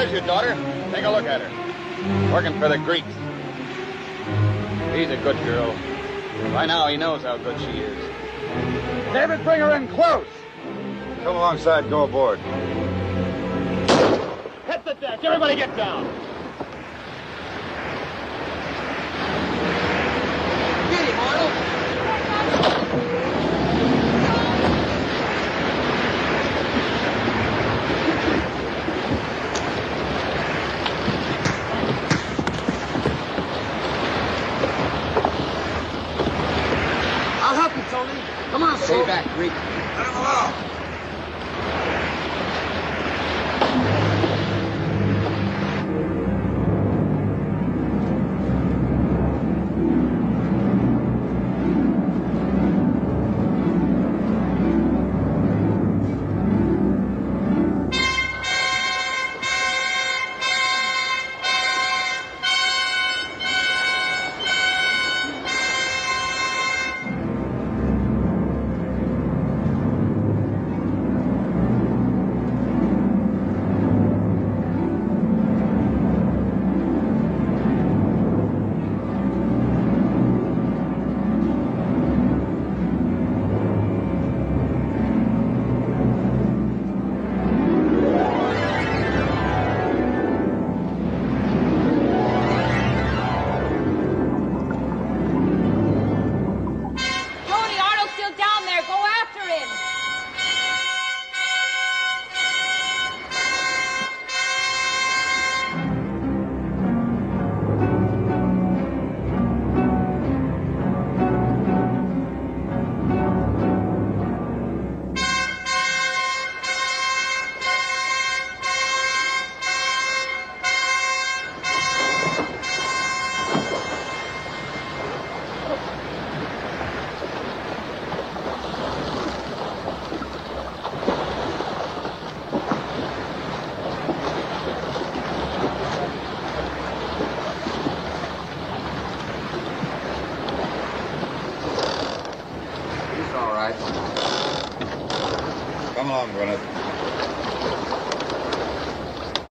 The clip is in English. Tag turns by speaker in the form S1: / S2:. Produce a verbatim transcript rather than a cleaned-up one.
S1: There's your daughter. Take a look at her. Working for the Greeks. She's a good girl. By now he knows how good she is. David, bring her in close.
S2: Come alongside, go aboard.
S1: Hit the deck. Everybody get down.
S3: Get him, Arnold. I'll help you, Tony. Come on, stay back, Greek.
S2: Let him alone. Come along, Gwyneth.